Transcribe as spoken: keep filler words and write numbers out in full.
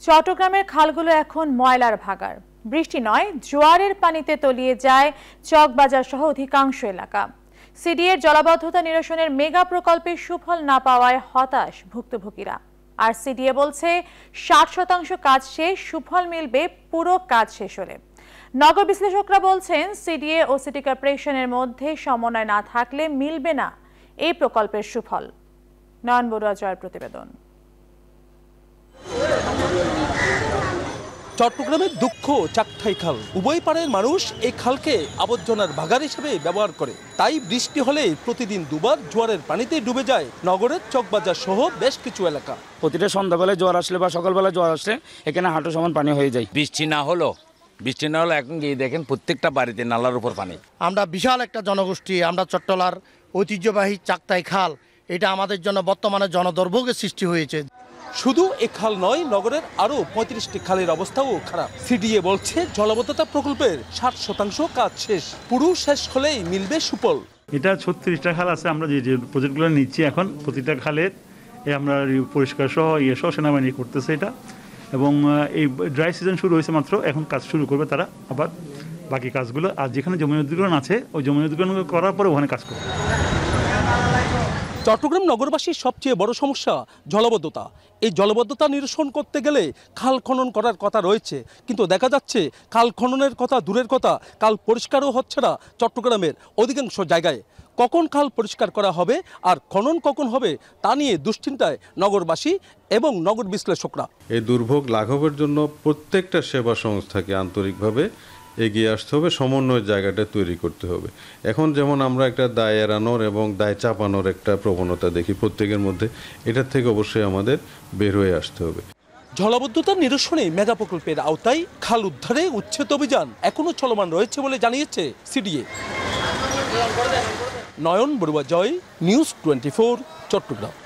চট্টগ্রামের খালগুলো এখন ময়লার ভাগাড়। বৃষ্টি নয়, জোয়ারের পানিতে তলিয়ে যায় চকবাজার সহ অধিকাংশ এলাকা। সিডিএর জলাবদ্ধতা নিরসনের মেগা প্রকল্পের সুফল না পাওয়ায় হতাশ ভুক্তভোগীরা। আর সিডিএ বলছে ষাট শতাংশ কাজ শেষ, সুফল মিলবে পুরো কাজ শেষ হলে। নগর বিশ্লেষকরা বলছেন সিডিএ ও সিটি কর্পোরেশনের মধ্যে সমন্বয় না থাকলে মিলবে না এই প্রকল্পের সুফল। নয়ন বড়ুয়া জয়ের প্রতিবেদন। চট্টগ্রামের দুঃখ চাকঠাই খাল, উভয় পাড়ের মানুষ এই খালকে আবর্জনার ভাগাড় হিসেবে ব্যবহার করে। তাই বৃষ্টি হলে প্রতিদিন দুবার জোয়ারের পানিতে ডুবে যায় নগরের চকবাজার সহ বেশ কিছু এলাকা। প্রতিটা সন্ধ্যাবেলায় জোয়ার আসলে বা সকালবেলা জোয়ার আসলে এখানে হাঁটু সমান পানি হয়ে যায়। বৃষ্টি না হলো বৃষ্টি না হলো এখন গিয়ে দেখেন প্রত্যেকটা বাড়িতে নালার উপর পানি। আমরা বিশাল একটা জনগোষ্ঠী, আমরা চট্টলার ঐতিহ্যবাহী চাকতাই খাল, এটা আমাদের জন্য বর্তমানে জনদুর্ভোগের সৃষ্টি হয়েছে। শুধু এ খাল নয়, নগরের আরো পঁয়ত্রিশটি খালের অবস্থাও খারাপ। সিডিএ বলছে জলাবদ্ধতা প্রকল্পের ষাট শতাংশ কাজ শেষ, পুরো শেষ হলেই মিলবে সুফল। এটা ছত্রিশটা খাল আছে, আমরা যে যে প্রজেক্টগুলো নিচ্ছি এখন প্রতিটা খালের আমরা পরিষ্কার সহ ইয়ে সহ সেনাবাহিনী করতেছে এটা। এবং এই ড্রাই সিজন শুরু হয়েছে মাত্র, এখন কাজ শুরু করবে তারা আবার বাকি কাজগুলো। আর যেখানে জমি অধিগ্রহণ আছে ওই জমি অধিগ্রহণ করার পরে ওখানে কাজ করবে। চট্টগ্রাম নগরবাসীর সবচেয়ে বড় সমস্যা জলাবদ্ধতা। এই জলাবদ্ধতা নিরসন করতে গেলে খাল খনন করার কথা রয়েছে, কিন্তু দেখা যাচ্ছে খাল খননের কথা দূরের কথা, খাল পরিষ্কারও হচ্ছে না চট্টগ্রামের অধিকাংশ জায়গায়। কখন খাল পরিষ্কার করা হবে আর খনন কখন হবে তা নিয়ে দুশ্চিন্তায় নগরবাসী এবং নগর বিশ্লেষকরা। এই দুর্ভোগ লাঘবের জন্য প্রত্যেকটা সেবা সংস্থাকে আন্তরিকভাবে এগিয়ে আসতে হবে, সমন্বয়ের জায়গাটা তৈরি করতে হবে। এখন যেমন আমরা একটা দায় এড়ানোর এবং দায় চাপানোর একটা প্রবণতা দেখি প্রত্যেকের মধ্যে, এটার থেকে অবশ্যই আমাদের বের হয়ে আসতে হবে। জলাবদ্ধতা নিরসনে মেগা প্রকল্পের আওতায় খাল উদ্ধারে উচ্ছেদ অভিযান এখনো চলমান রয়েছে বলে জানিয়েছে CDA. Nayan Barua Joy, news twenty four, Chittagong.